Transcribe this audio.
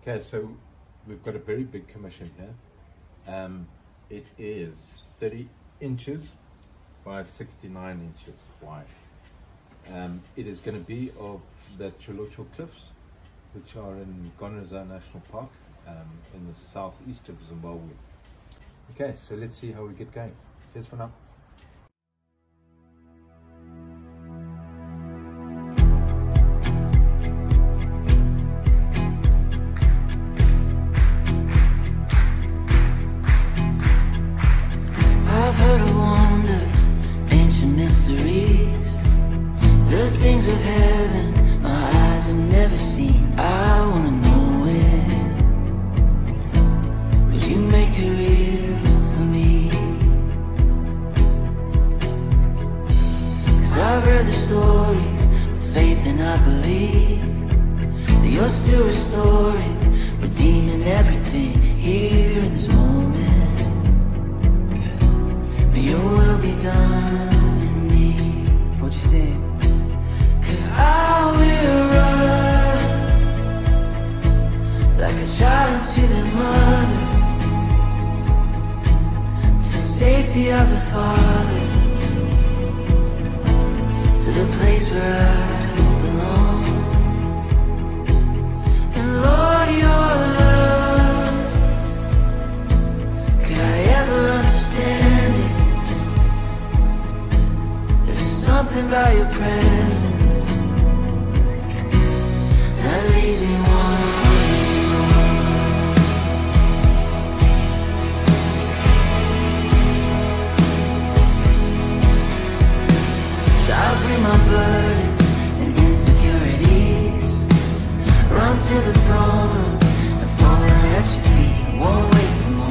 Okay, so we've got a very big commission here. It is 30 inches by 69 inches wide. It is going to be of the Cholocho Cliffs, which are in Gonreza National Park in the southeast of Zimbabwe. Okay, so let's see how we get going. Cheers for now. I've heard of wonders, ancient mysteries, the things of heaven my eyes have never seen. I wanna know it. Would you make it real for me? 'Cause I've read the stories with faith and I believe that you're still restoring, redeeming everything here in this moment. May your will be done in me. What you say? 'Cause I will run like a child to their mother, to the safety of the Father, to the place where I belong. And Lord, your love, could I ever understand it? There's something about your presence that leaves me wanting more. So I'll bring my burdens and insecurities, run to the throne room and fall down at your feet. Won't waste them all.